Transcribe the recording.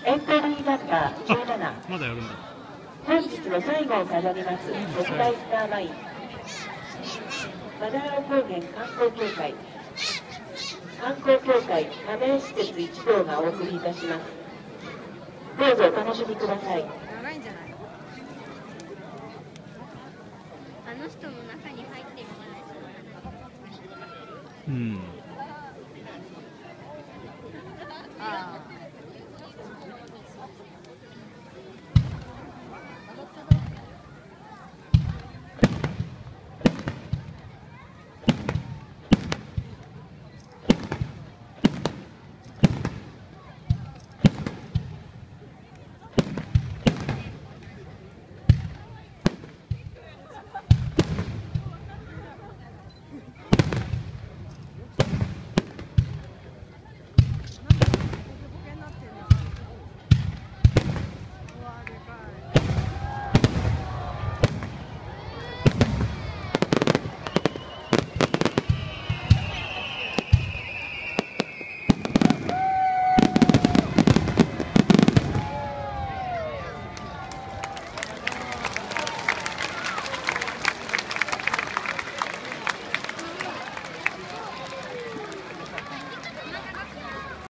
エントリーナンバー17、 まだやるんだ。 本日の最後を飾ります国体スターマイン斑尾高原観光協会加盟施設一同がお送りいたします。どうぞお楽しみください。 長いんじゃない？あの人も中に入ってみたい。 うん。